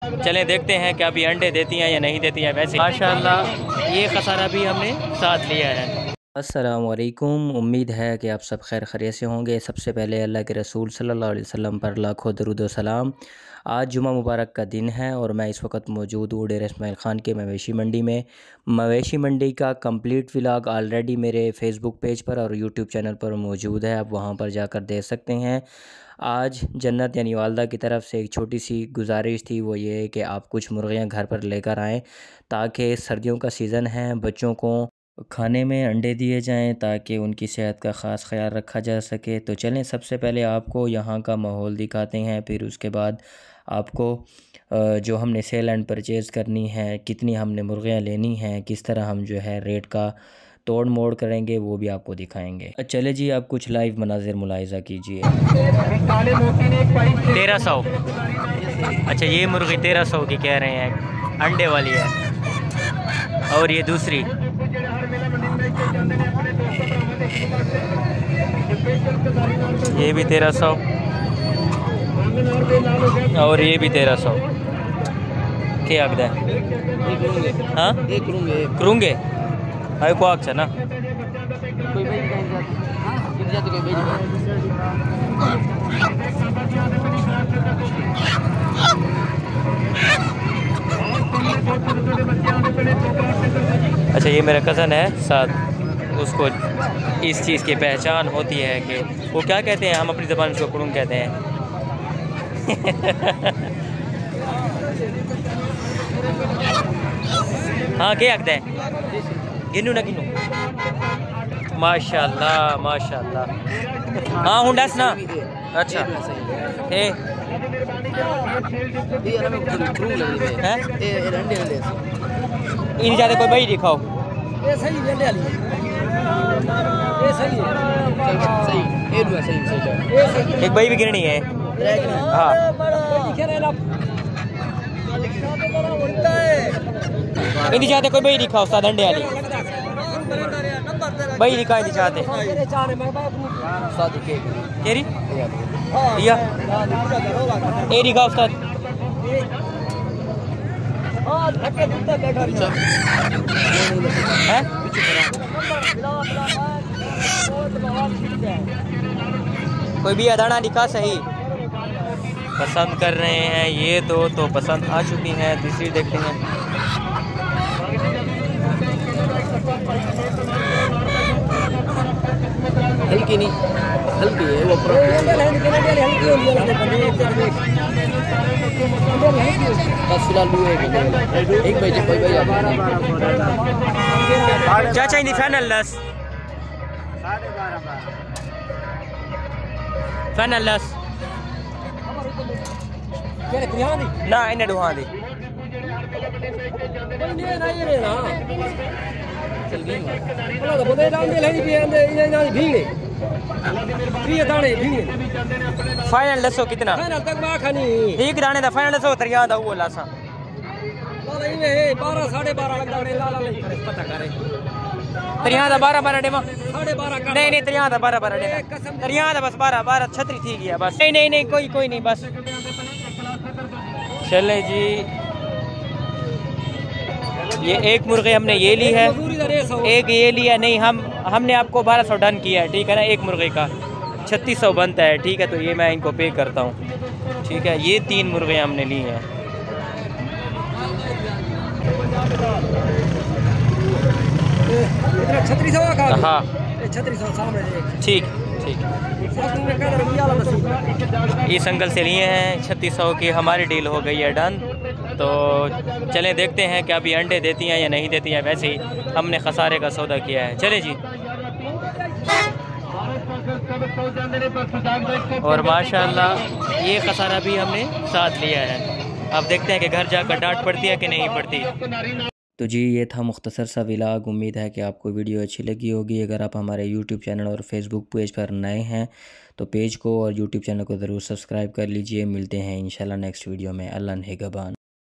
चलें देखते हैं कि अभी अंडे देती हैं या नहीं देती हैं। वैसे माशाल्लाह ये खसारा भी हमने साथ लिया है। अस्सलाम वालेकुम, उम्मीद है कि आप सब खैर खैरियत से होंगे। सबसे पहले अल्लाह के रसूल सल्लल्लाहु अलैहि वसल्लम पर लाखों दरूद व सलाम। आज जुमा मुबारक का दिन है और मैं इस वक्त मौजूद हूँ डेरा इस्माइल ख़ान के मवेशी मंडी में। मवेशी मंडी का कंप्लीट व्लॉग ऑलरेडी मेरे फ़ेसबुक पेज पर और यूट्यूब चैनल पर मौजूद है, आप वहाँ पर जाकर देख सकते हैं। आज जन्नत यानी वालदा की तरफ से एक छोटी सी गुजारिश थी, वो ये है कि आप कुछ मुर्गियाँ घर पर लेकर आएँ ताकि सर्दियों का सीज़न है, बच्चों को खाने में अंडे दिए जाएं ताकि उनकी सेहत का ख़ास ख्याल रखा जा सके। तो चलें सबसे पहले आपको यहाँ का माहौल दिखाते हैं, फिर उसके बाद आपको जो हमने सेल एंड परचेज़ करनी है, कितनी हमने मुर्गियाँ लेनी हैं, किस तरह हम जो है रेट का तोड़ मोड़ करेंगे वो भी आपको दिखाएंगे। चले जी, आप कुछ लाइव मनाजिर मुलाहिज़ा कीजिए। 1300। अच्छा, ये मुर्गी 1300 की कह रहे हैं, अंडे वाली है। और ये दूसरी ये भी 1300 और ये भी 1300 क्या आगदा है? हाँ करूँगे अरे को आग ना अच्छा, ये मेरा कज़न है साथ, उसको इस चीज़ की पहचान होती है कि वो क्या कहते हैं, हम अपनी ज़बान से कुड़ुंग कहते हैं। हाँ क्या आखते हैं, गिनू ना गिनू। माशाल्लाह माशाल्लाह। हाँ हूँ दस ना। अच्छा ए इन ज़्यादा कोई भाई दिखाओ। ये सही है, ये सही है, एक भाई भी गिरनी है। हाँ इन चाहते कोई भाई दिखाओ साथ अंडे वाली भाई दिखाए दी चाहते तेरी या ए दिखाओ उस्ताद। कोई भी अदाना दिखा सही। पसंद कर रहे हैं ये तो पसंद आ चुकी हैं। तीसरी देखते हैं। हल्की नहीं, हल्की है वो बस फिलहाल एक बजे कोई भाई क्या चाहिए फाइनल 10 फाइनल 10 ना इन्हें डुहा दी फाइनल दसो कितना ठीक दाने दा फाइनल दसो तरिया दा वो लासा 12 साढ़े 12 पता करे तरिया दा 12 डेमा नहीं तरिया दा 12 डेमा तरिया दा बस 12 छतरी थी गया बस। नहीं कोई नहीं बस। चले जी, ये एक मुर्गी हमने ये ली है, एक ये लिया नहीं, हमने आपको 1200 डन किया है, ठीक है ना। एक मुर्गी का 3600 बनता है, ठीक है। तो ये मैं इनको पे करता हूँ, ठीक है। ये 3 मुर्गियाँ हमने ली हैं। हाँ ठीक इस अंकल से लिए हैं 3600 की, हमारी डील हो गई है डन। तो चलें देखते हैं कि अभी अंडे देती हैं या नहीं देती हैं। वैसे ही हमने खसारे का सौदा किया है। चले जी। और माशाल्लाह ये खसारा भी हमने साथ लिया है। अब देखते हैं कि घर जाकर डांट पड़ती है कि नहीं पड़ती। तो जी ये था मुख्तसर सा व्लॉग। उम्मीद है कि आपको वीडियो अच्छी लगी होगी। अगर आप हमारे यूट्यूब चैनल और फेसबुक पेज पर नए हैं तो पेज को और यूट्यूब चैनल को ज़रूर सब्सक्राइब कर लीजिए। मिलते हैं इंशाल्लाह नेक्स्ट वीडियो में। अल्लाह निगहबान।